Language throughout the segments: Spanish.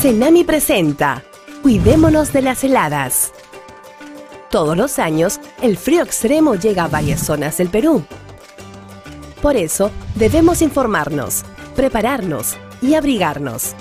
Cenami presenta Cuidémonos de las heladas. Todos los años, el frío extremo llega a varias zonas del Perú. Por eso, debemos informarnos, prepararnos y abrigarnos.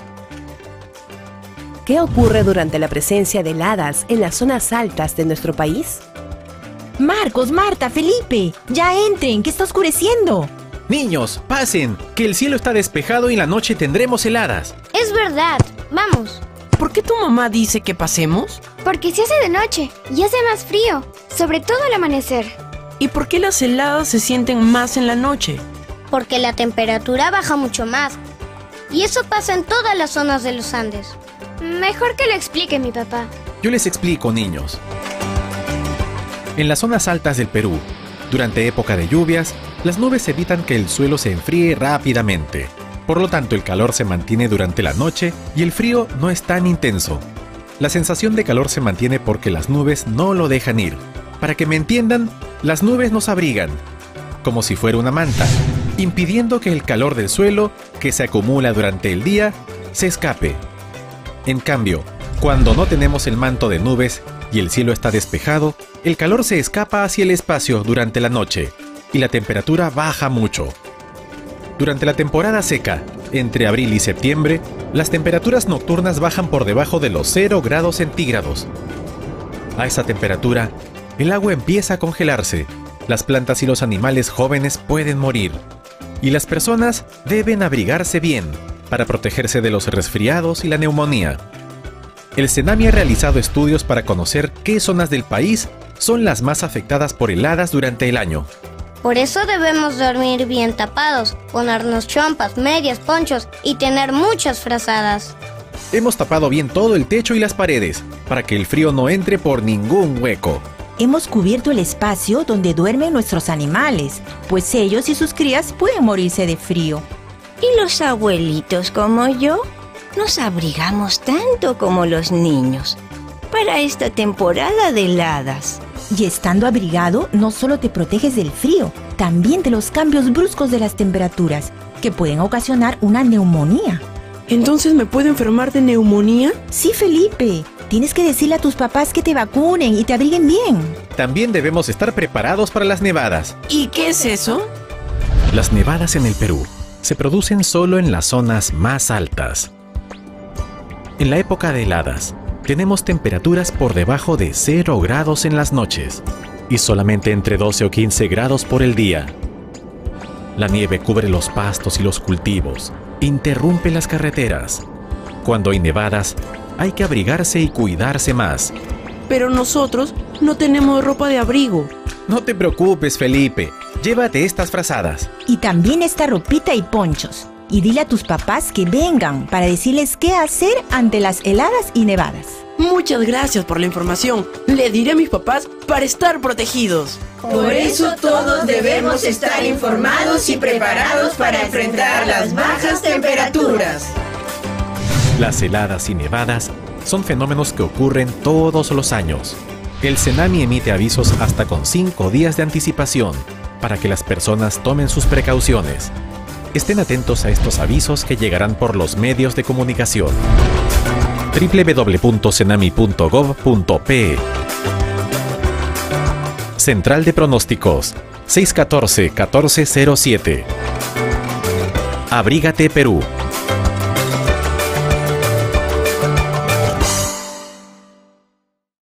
¿Qué ocurre durante la presencia de heladas en las zonas altas de nuestro país? Marcos, Marta, Felipe, ya entren, que está oscureciendo. Niños, pasen, que el cielo está despejado y en la noche tendremos heladas. Es verdad, vamos. ¿Por qué tu mamá dice que pasemos? Porque se hace de noche y hace más frío, sobre todo al amanecer. ¿Y por qué las heladas se sienten más en la noche? Porque la temperatura baja mucho más. Y eso pasa en todas las zonas de los Andes. Mejor que lo explique mi papá. Yo les explico, niños. En las zonas altas del Perú, durante época de lluvias, las nubes evitan que el suelo se enfríe rápidamente. Por lo tanto, el calor se mantiene durante la noche y el frío no es tan intenso. La sensación de calor se mantiene porque las nubes no lo dejan ir. Para que me entiendan, las nubes nos abrigan, como si fuera una manta, impidiendo que el calor del suelo, que se acumula durante el día, se escape. En cambio, cuando no tenemos el manto de nubes y el cielo está despejado, el calor se escapa hacia el espacio durante la noche y la temperatura baja mucho. Durante la temporada seca, entre abril y septiembre, las temperaturas nocturnas bajan por debajo de los 0 grados centígrados. A esa temperatura, el agua empieza a congelarse, las plantas y los animales jóvenes pueden morir, y las personas deben abrigarse bien para protegerse de los resfriados y la neumonía. El Cenami ha realizado estudios para conocer qué zonas del país son las más afectadas por heladas durante el año. Por eso debemos dormir bien tapados, ponernos chompas, medias, ponchos y tener muchas frazadas. Hemos tapado bien todo el techo y las paredes, para que el frío no entre por ningún hueco. Hemos cubierto el espacio donde duermen nuestros animales, pues ellos y sus crías pueden morirse de frío. Y los abuelitos como yo, nos abrigamos tanto como los niños para esta temporada de heladas. Y estando abrigado, no solo te proteges del frío, también de los cambios bruscos de las temperaturas, que pueden ocasionar una neumonía. ¿Entonces me puedo enfermar de neumonía? Sí, Felipe. Tienes que decirle a tus papás que te vacunen y te abriguen bien. También debemos estar preparados para las nevadas. ¿Y qué es eso? Las nevadas en el Perú se producen solo en las zonas más altas. En la época de heladas, tenemos temperaturas por debajo de 0 grados en las noches y solamente entre 12 o 15 grados por el día. La nieve cubre los pastos y los cultivos, interrumpe las carreteras. Cuando hay nevadas, hay que abrigarse y cuidarse más. Pero nosotros no tenemos ropa de abrigo. No te preocupes, Felipe. Llévate estas frazadas. Y también esta ropita y ponchos. Y dile a tus papás que vengan para decirles qué hacer ante las heladas y nevadas. Muchas gracias por la información. Le diré a mis papás para estar protegidos. Por eso todos debemos estar informados y preparados para enfrentar las bajas temperaturas. Las heladas y nevadas son fenómenos que ocurren todos los años. El Cenami emite avisos hasta con 5 días de anticipación para que las personas tomen sus precauciones. Estén atentos a estos avisos que llegarán por los medios de comunicación. www.cenami.gov.pe Central de Pronósticos 614-1407. Abrígate, Perú.